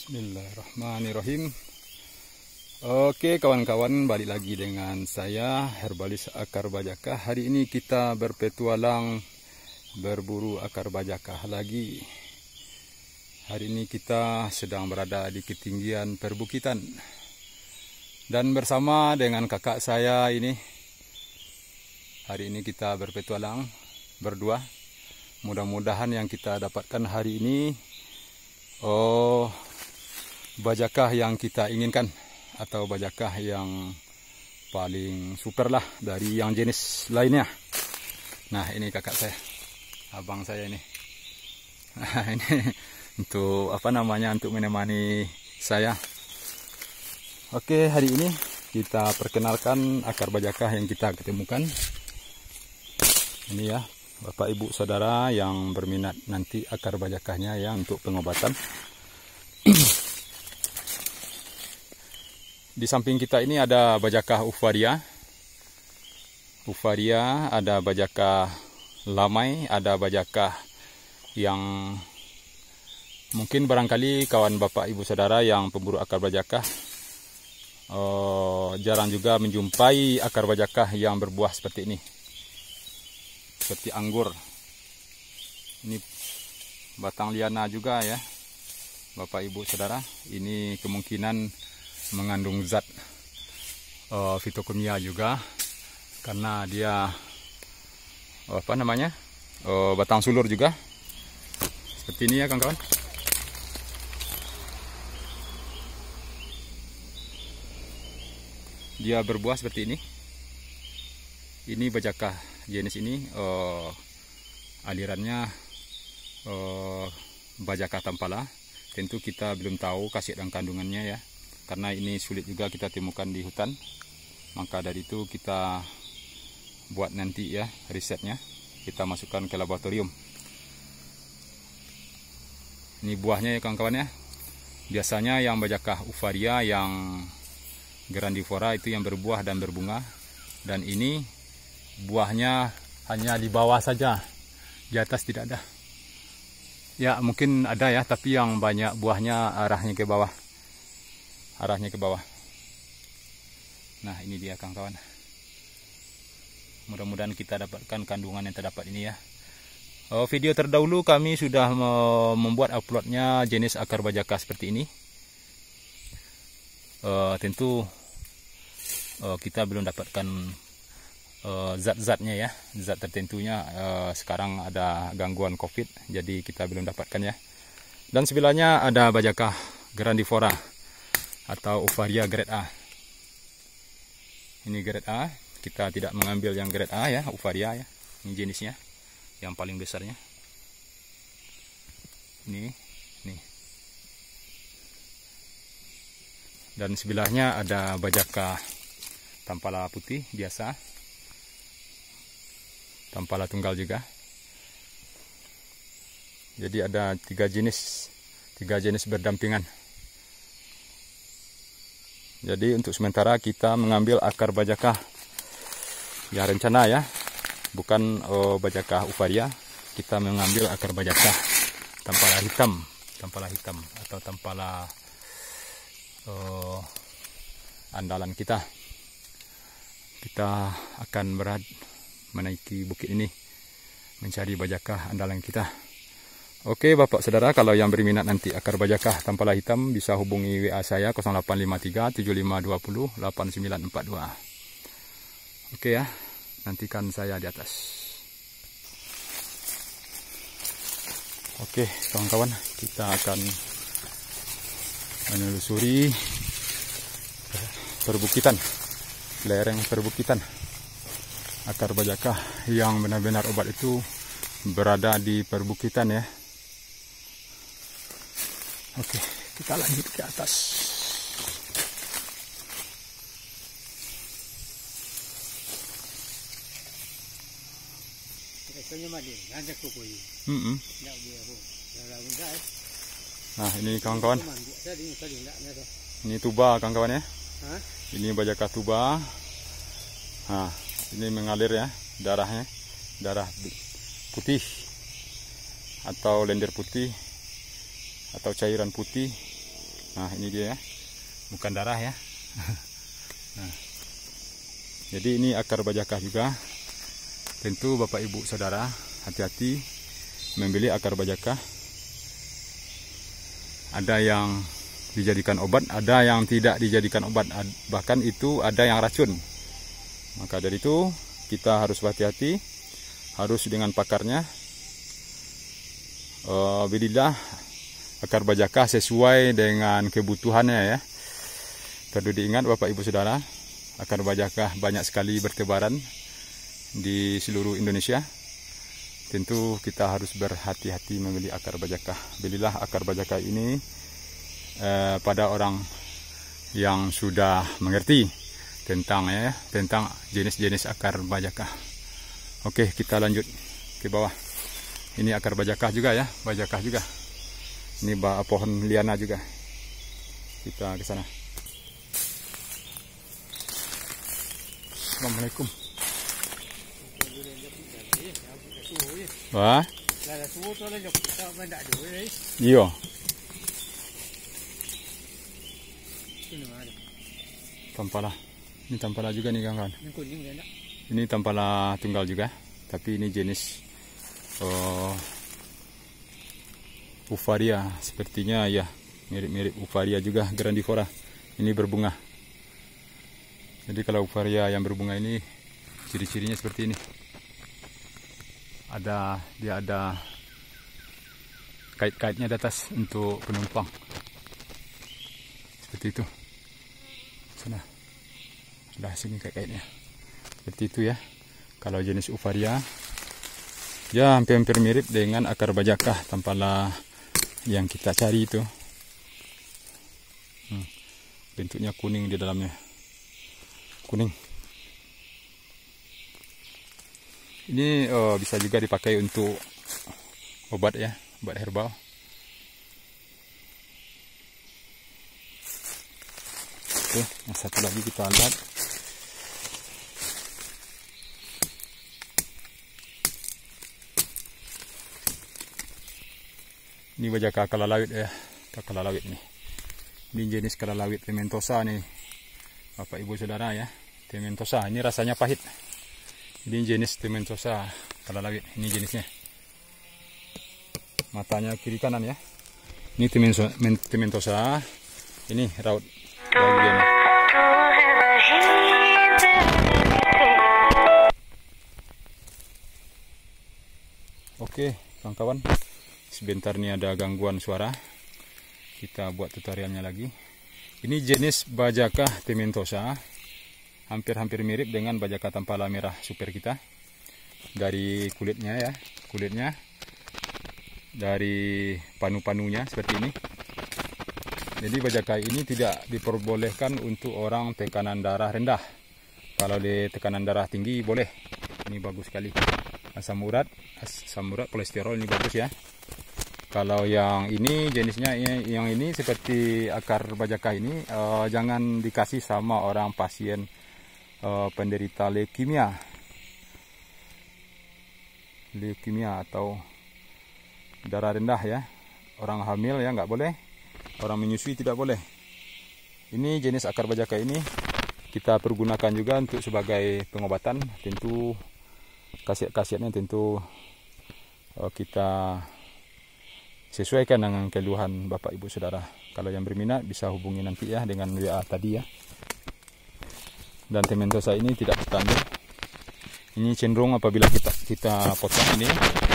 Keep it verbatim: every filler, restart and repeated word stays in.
Bismillahirrahmanirrahim. Oke kawan-kawan, balik lagi dengan saya Herbalis Akar Bajakah. Hari ini kita berpetualang berburu akar bajakah lagi. Hari ini kita sedang berada di ketinggian perbukitan dan bersama dengan kakak saya ini. Hari ini kita berpetualang berdua. Mudah-mudahan yang kita dapatkan hari ini oh bajakah yang kita inginkan, atau bajakah yang paling super lah dari yang jenis lainnya. Nah ini kakak saya, abang saya ini. Nah, ini untuk apa namanya, untuk menemani saya. Oke, hari ini kita perkenalkan akar bajakah yang kita ketemukan. Ini ya, Bapak Ibu Saudara yang berminat nanti akar bajakahnya ya untuk pengobatan. Di samping kita ini ada bajakah uvaria. Uvaria, ada bajakah lamai, ada bajakah yang mungkin barangkali kawan Bapak Ibu Saudara yang pemburu akar bajakah oh, jarang juga menjumpai akar bajakah yang berbuah seperti ini. Seperti anggur. Ini batang liana juga ya Bapak Ibu Saudara. Ini kemungkinan mengandung zat uh, fitokimia juga, karena dia uh, apa namanya uh, batang sulur juga seperti ini ya kawan-kawan. Dia berbuah seperti ini. Ini bajakah jenis ini uh, alirannya uh, bajakah tampala. Tentu kita belum tahu khasiat dan kandungannya ya, karena ini sulit juga kita temukan di hutan. Maka dari itu kita buat nanti ya risetnya, kita masukkan ke laboratorium. Ini buahnya ya kawan-kawan ya. Biasanya yang bajakah uvaria yang grandiflora itu yang berbuah dan berbunga, dan ini buahnya hanya di bawah saja, di atas tidak ada. Ya mungkin ada ya, tapi yang banyak buahnya arahnya ke bawah. Arahnya ke bawah. Nah ini dia kawan-kawan. Mudah-mudahan kita dapatkan kandungan yang terdapat ini ya. Oh, video terdahulu kami sudah membuat uploadnya jenis akar bajakah seperti ini. Uh, tentu uh, kita belum dapatkan uh, zat-zatnya ya, zat tertentunya. Uh, sekarang ada gangguan COVID, jadi kita belum dapatkan ya. Dan sebelahnya ada bajakah grandiflora atau uvaria grade A. Ini grade A, kita tidak mengambil yang grade A ya, uvaria ya. Ini jenisnya yang paling besarnya. Ini, nih. Dan sebelahnya ada bajakah tampala putih biasa. Tampala tunggal juga. Jadi ada tiga jenis, tiga jenis berdampingan. Jadi untuk sementara kita mengambil akar bajakah ya, rencana ya, bukan oh, bajakah uvaria. Kita mengambil akar bajakah tampala hitam, tampala hitam atau tampala oh, andalan kita. Kita akan berat menaiki bukit ini mencari bajakah andalan kita. Oke Bapak Saudara, kalau yang berminat nanti akar bajakah tampala hitam bisa hubungi W A saya nol delapan lima tiga tujuh lima dua nol delapan sembilan empat dua. Oke ya, nantikan saya di atas. Oke kawan-kawan, kita akan menelusuri perbukitan, lereng perbukitan. Akar bajakah yang benar-benar obat itu berada di perbukitan ya. Oke, kita lanjut ke atas. Mm -mm. Nah ini kawan-kawan, ini tuba kawan-kawan ya. Ini bajakah tuba. Nah ini mengalir ya darahnya, darah putih atau lendir putih atau cairan putih Nah ini dia ya, bukan darah ya. Nah, jadi ini akar bajakah juga. Tentu Bapak Ibu Saudara hati-hati membeli akar bajakah. Ada yang dijadikan obat, ada yang tidak dijadikan obat, bahkan itu ada yang racun. Maka dari itu kita harus hati-hati, harus dengan pakarnya. Uh, belilah akar bajakah sesuai dengan kebutuhannya ya. Perlu diingat Bapak Ibu Saudara, akar bajakah banyak sekali bertebaran di seluruh Indonesia. Tentu kita harus berhati-hati membeli akar bajakah. Belilah akar bajakah ini eh, pada orang yang sudah mengerti tentang ya tentang jenis-jenis akar bajakah. Oke, kita lanjut ke bawah. Ini akar bajakah juga ya, bajakah juga. Ini pohon liana juga. Kita ke sana. Assalamualaikum. Wah. Iya. Tampala. Ini tampala juga nih kawan-kawan. Ini tampala tunggal juga, tapi ini jenis uh, Uvaria. Sepertinya ya mirip-mirip Uvaria juga, grandiflora. Ini berbunga. Jadi kalau Uvaria yang berbunga ini ciri-cirinya seperti ini. Ada dia ada kait-kaitnya di atas untuk penumpang. Seperti itu. Sana. Ada sini kait-kaitnya. Seperti itu ya. Kalau jenis Uvaria ya hampir-hampir mirip dengan akar bajakah tampala yang kita cari itu. Hmm. Bentuknya kuning di dalamnya. Kuning. Ini oh, bisa juga dipakai untuk obat ya, obat herbal. Oke, yang satu lagi kita lihat. Ini bajakah kalalawit ya, kalalawit nih. Ini jenis kalalawit tementosa nih, Bapak Ibu Saudara ya, tementosa. Ini rasanya pahit. Ini jenis tementosa kalalawit, ini jenisnya. Matanya kiri kanan ya. Ini tementosa, ini raut bagian. Oke, kawan-kawan. Sebentar nih ada gangguan suara. Kita buat tutorialnya lagi. Ini jenis bajakah tementosa. Hampir-hampir mirip dengan bajakah tampala merah super kita. Dari kulitnya ya, kulitnya. Dari panu-panunya seperti ini. Jadi bajakah ini tidak diperbolehkan untuk orang tekanan darah rendah. Kalau di tekanan darah tinggi boleh. Ini bagus sekali. Asam urat, asam urat, kolesterol ini bagus ya. Kalau yang ini jenisnya yang ini seperti akar bajakah ini uh, jangan dikasih sama orang pasien Uh, penderita leukemia, leukemia atau darah rendah ya. Orang hamil ya nggak boleh, orang menyusui tidak boleh. Ini jenis akar bajakah ini kita pergunakan juga untuk sebagai pengobatan. Tentu khasiat-khasiatnya tentu uh, kita sesuaikan dengan keluhan Bapak Ibu Saudara. Kalau yang berminat bisa hubungi nanti ya dengan W A tadi ya. Dan tementosa ini tidak bertanduk. Ini cenderung apabila kita kita potong ini